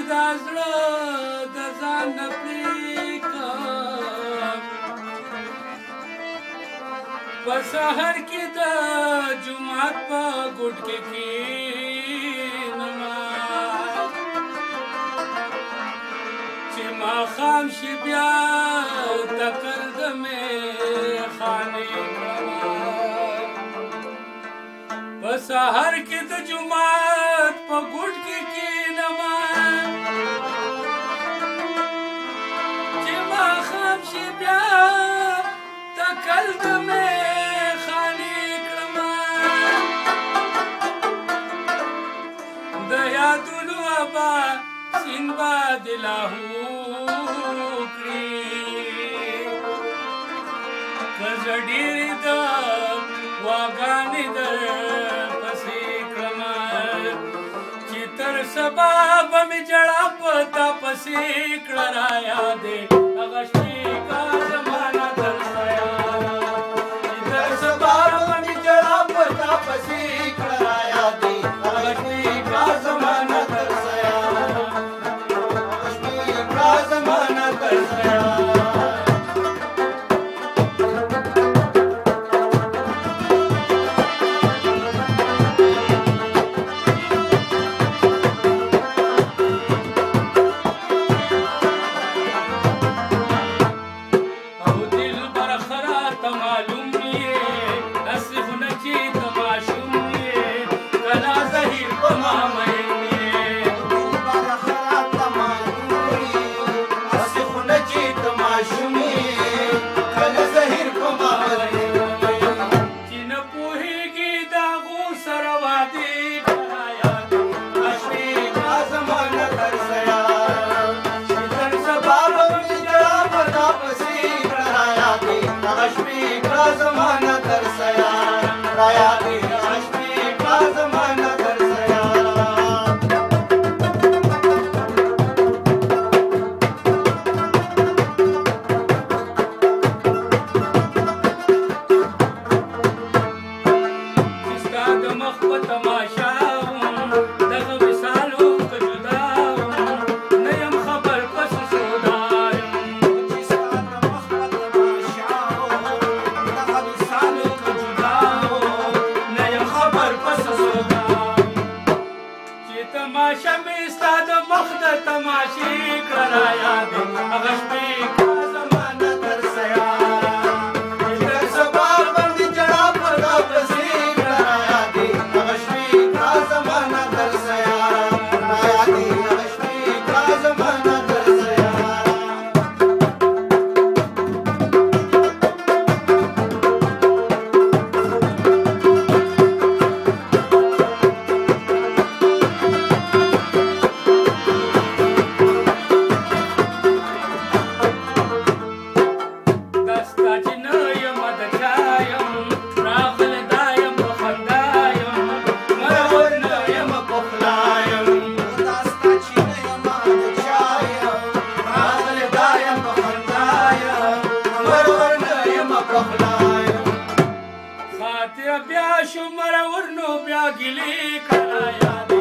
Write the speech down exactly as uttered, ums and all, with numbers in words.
دا زړه د ځان نه پرېږدم په سحر کې د جومات په ګوټ کې کښېنمه چې ماښام شي بیا تکل د میخانې کړمه په سحر کې د جومات په ګوټ کې کښېنمه چې ماښام شي بیا تکل د میخانې کړمه د یادونو ابا سیند به د لاهو کړي که زه ډېرې د واګانې در پسې کړمه چې تر سبا به مې ژړا په تا پسې کړه رایادې هغه شپې کا زمانه در سیاره چې تر سبا به مې ژړا په تا پسې کړه رایادې هغه شپې کا زمانه در سیاره هغه شپې کا زمانه در سیاره تماشا مې ستا د مخ د تماشې کړه رایادې هغه شپې کا زمانه در سیاره چې تر سبا به مې ژړا په تا پسې کړه رایادې هغه شپې کا زمانه در سیاره رایادې هغه شپې کا زمانه در سیاره خاطر بیا شو مرور نو بیا ګیلې کړه یاد